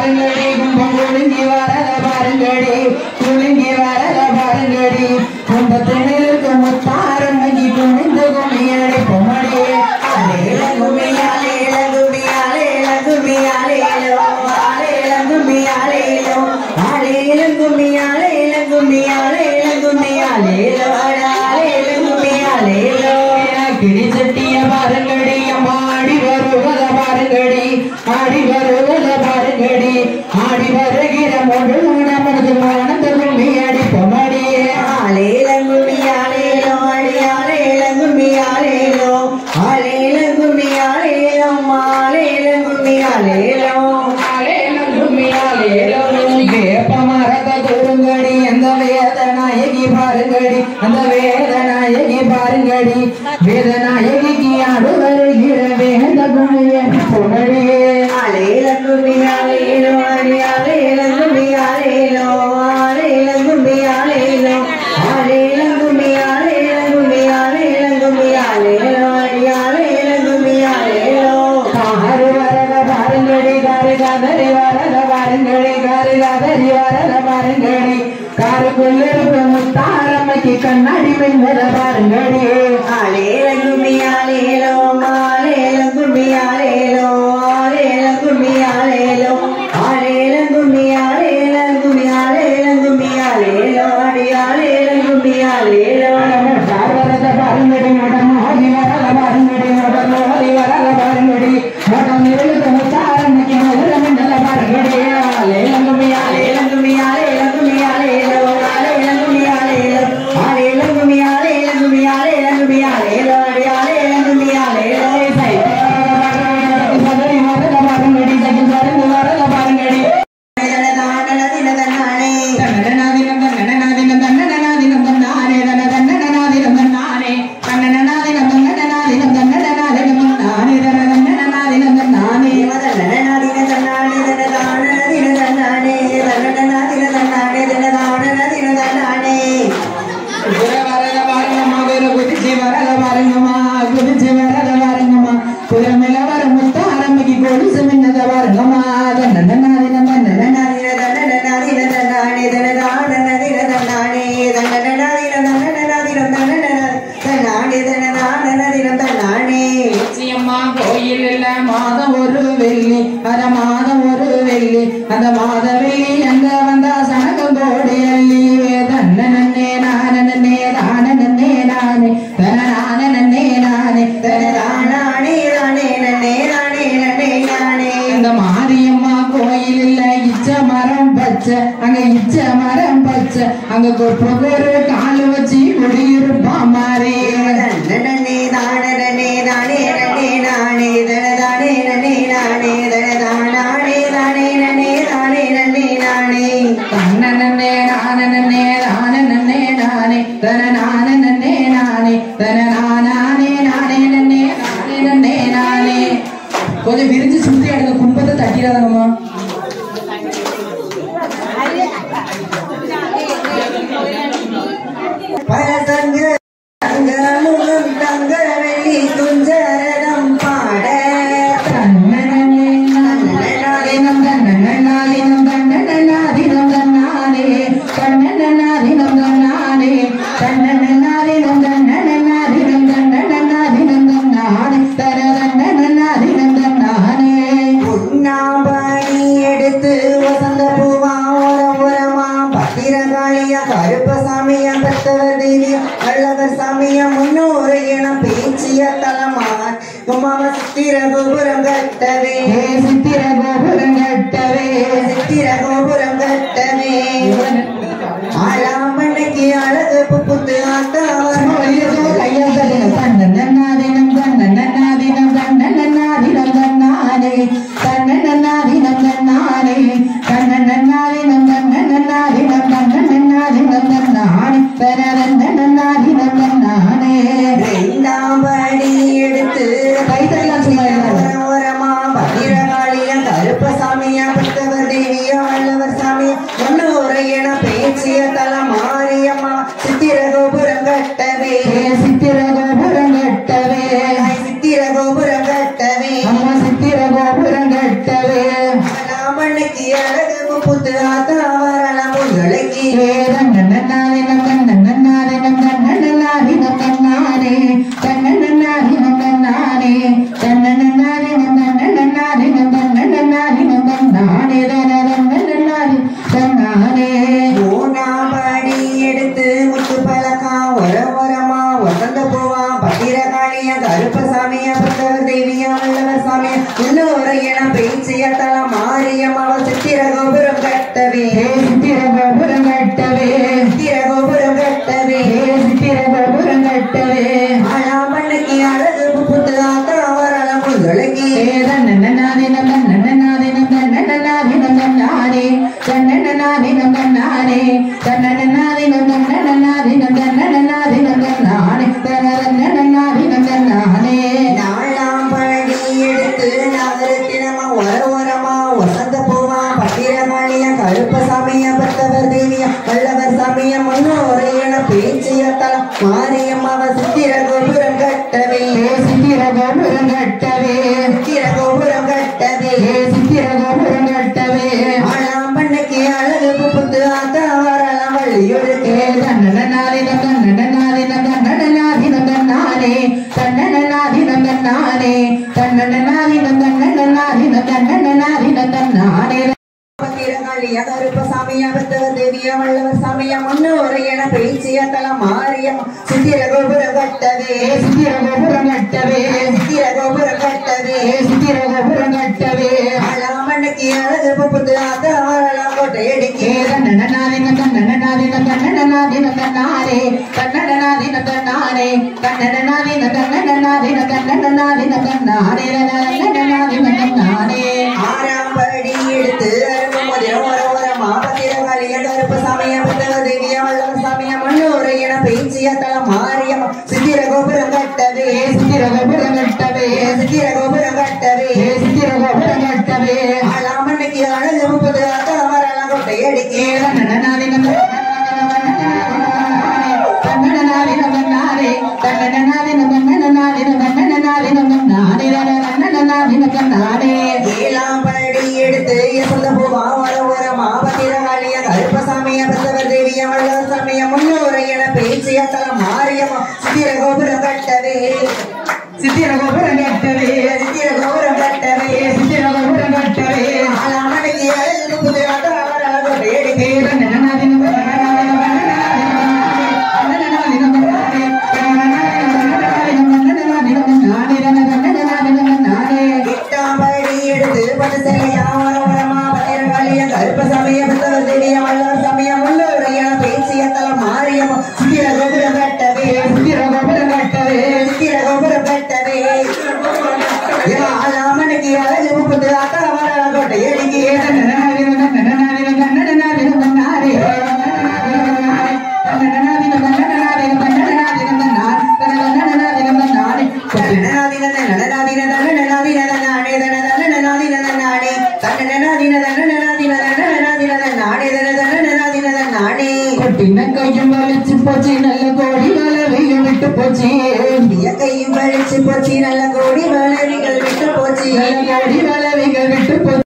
பாருங்கடி கும்பம் குலுங்கி வரத பாருங்கடி குலுங்கி வரத பாருங்கடி கும்பத்தினருக்கு முத்தாரங்கி குமிந்து குமியடி பொம்மடியே அலேல குமியாலேல குமியாலேல குமியாலேலோ ஆலேல குமியாலேலோ ஆலேல குமியாலேல குமியாலேல குமியாலேலோ ஆலேல குமியாலேலோ கிரிசட்டிய பாருங்கடி அம்மாடி வருவத பாருங்கடி ஆடி வருவத பாருங்கடி ஆடி வருகிற மொழு நமது மனது கும்மியடி பொம்மடியே ஆலேல கும்மியாலேலோ ஆலேல கும்மியாலேலோ ஆலேல கும்மியாலேலோ ஆலேல கும்மியாலேலோ ஆலேல கும்மியாலேலோ வேப்ப மரத குருங்கடி அந்த வேதநாயகி பாருங்கடி அந்த வேதநாயகி பாருங்கடி வேதநாயகிக்கு ஆடு வருகிற வேத கும்மியடி பொம்மடியே ஆலேல கும்மியாலேலோ ஆலேல கும்மியாலேலோ ஆலேல கும்மியாலேலோ ஆலேல கும்மியாலேல கும்மியாலேல கும்மியாலேலோ ஆலேல கும்மியாலேலோ காரு வரத பாருங்கடி காரு காதரி வரத பாருங்கடி காரு காதரி வரத பாருங்கடி காருக்குள்ள முத்தாரம்மைக்கு கண்ணாடி மின்னத பாருங்கடி ஆலேல கும்மியாலேலோ ஆலேல கும்மியாலேலோ ஆலேல கும்மியாலேலோ ஆலேல கும்மியாலேல கும்மியாலேல கும்மியாலேலோ ஆலேல கும்மியாலேலோ வரத பாருங்கடி மோடி வரத பாருங்கடி மோடி வரத பாருங்கடி மோடி முத்தாரம்மைக்கு மதுர மின்னத பாருங்கடி ஆலேல கும்மியாலேல கும்மியாலேல கும்மியாலேலோ ஆலேல கும்மியாலேலோ ஆலேல கும்மியாலேல கும்மியாலேல கும்மியாலேலோ ஆலேல கும்மியாலேலோ சதரி வரத பாருங்கடி சகில் வரது வரத பாருங்கடி கோயில் மாதம் ஒரு வெள்ளி அத மாதம் ஒரு வெள்ளி அந்த மாத வெள்ளி எங்க வந்தா சனகம் கோடி அள்ளி தன்ன நன்னே நானே தான நன்னே நானே தன நான நன்னே நானே தன தானே நானே நன்னே நானே நன்னே நானே இந்த மாரியம்மா கோயில் இல்ல இச்ச மரம் பச்சை அங்க இச்ச மரம் பச்சை அங்க ஒரு கால் வச்சு குடியிருப்பா மாறி நன்னே தானே நன்னே நானே நன்னே நானே தன தானே நன்னே நானே தன தானே தானே நன்னே தானே நன்னே நானே தன்ன நன்னே நானே தான நன்னே நானே தன நானே நன்னே நானே தன நானே நானே நன்னே நானே நன்னே நானே கொஞ்சம் விரிஞ்சு சுத்தி அடுத்த கும்பத்தை தட்டிடாதம்மா பரசங்க தங்கமுகம் தங்க வெள்ளி துஞ்சரதம் பாட தன்னனாதினம் தன்னனாதினம் தன்னனாதினம் தன்னானே தன்னனாதினம் தன்னானே தன்னனாதினம் தன்னனாதினம் தன்னனாதினம் தன்னானே தன்னனாதினம் தன்னானே உண்ணாம்பணி எடுத்து வசந்த பூவா ஓரமா பத்திரகாளியா கருப்பசாமியா பெத்தவர் தேவியா வல்லவர் சாமியா முன்னோரு இனம் பேச்சிய தலமான் உமாவ சித்திர கோபுரம் கட்டவே சித்திர கோபுரம் கட்டவே சித்திர கோபுரம் கட்டவே ஆலாமண்ணைக்கு அழகு புத்து ஆத்தாவன் கையதினம் தன்னன்னாதினம் தன்னன்னாதினம் தன்னன்னாதினம் தன்னானே தன்னன்னாதினம் தன்னானே தன்னன்னாதினம் தன்னன்னாதினம் தன்னன்னாதினம் தன்னானே தன்னன்னாதினம் தன்னானே ரெண்டாம்படி எடுத்து கைதெல்லாம் பத்திரகாளியா கருப்பசாமியா பக்தவர் தேவியா வல்லவர் சாமியா ஒன்னூரை என பேச்சிய தல மாரியம்மா சித்திர கோபுரம் கட்டவே சித்திர கோபுரம் கட்டவே சித்திர கோபுரம் கட்டவே அம்மா சித்திர கோபுரம் கட்டவே மணிக்கு அழகு புத்து ஆத்தா வரலாம் பொங்கலைக்கு மூணாம் படி எடுத்து முத்து பழக்கா ஒரமா வசந்த போவா பத்திரகாளிய கருப்பசாமிய பத்தவர் தேவியா வல்லவர் சாமிய இன்னொரு என பேச்சியத்தல மாரியம் அவ சித்திர கோபுரம் கட்டவே சித்திர கோபுரம் கட்டவே சித்திர கோபுரம் கட்டவே சித்திர கோபுரம் கட்டவே ஆளாமண்ணுக்கு அழகு புத்து ஆத்தா வரலாம் பொங்கலைக்கு நாலாம் பழனி எடுத்து நகரத்தினமா ஒரமா வசந்த போவா பத்திரகாளிய கருப்பசாமிய பத்தவர் தேவிய வல்லவர் சாமிய முன்னோரை என பேச்சியத்தல மாரியம் அவ சித்திர கோபுரம் கட்டவே சித்திர கோபுரம் கட்டவே சித்திர கோபுரம் கட்டவே சித்திர கோபுரம் கட்டவே ஆளாம்பண்ணுக்கு அழகு புத்து ஆத்தா வரலாம் வள்ளியொழுக்கே பத்திரகாளிய கருப்பசாமிய பத்தவர் தேவிய வல்லவர் சாமிய முன்னோரை என பேச்சியத்தல மாரியம் சித்திர கோபுரம் கட்டவே சித்திர கோபுரம் கட்டவே சித்திர கோபுரம் கட்டவே சித்திர கோபுரம் கட்டவே ஆளாமண்ணுக்கு அழகு புத்து ஆத்தா வரலாம் கோட்டையடிக்கே ஆறாம் படி எடுத்து அருள்மதிரமா பத்திரகாளிய கருப்பசாமிய பத்தவர் தேவிய வல்லவர் சாமிய முன்னோரை என பேச்சியத்தல மாரியம் சித்திர கோபுரம் கட்டவே சித்திர கோபுரம் கட்டவே சித்திர கோபுரம் கட்டவே சித்திர கோபுரம் கட்டவே ஆளாமண்ணுக்கு அழகு புது ஆத்தா வரலாம் கோட்டையடிக்கே ஏழாம் படி எடுத்து யசந்த பூவா வரமா பத்திரகாளிய கருப்பசாமிய பத்தவர் தேவிய வல்லவர் சாமிய முன்னோரை என பேச்சியத்தல மாரியம் சித்திர கோபுரம் கட்டவே சித்திர கோபுரம் கட்டவே சித்திர கோபுரம் கட்டவே சித்திர கோபுரம் கட்டவே ஆளாமண்ணுக்கு அழகு புது ஆத்தா வரலாம் கோட்டையடிக்கே எட்டாம் படி எடுத்து பட்டுசரியா வரமா பத்திரகாளிய கருப்பசாமிய பத்தவர் தேவிய வல்லவர் சாமிய முன்னோரை என பேச்சியத்தல மாரியம் சித்திர கோபுரம் கட்டவே சித்திர கோபுரம் கட்டவே சித்திர கோபுரம் கட்டவே ஆளாமண்ணுக்கு அழகு புது ஆத்தா வரலாம் கோட்டையடிக்கே கையும் வலிச்சு போச்சு நல்ல கோடி வளவையும் விட்டு போச்சு கையும் வலிச்சு போச்சு நல்ல கோடி வளவிகள் விட்டு போச்சு நல்ல கோடி வளவைகள் விட்டு போச்சு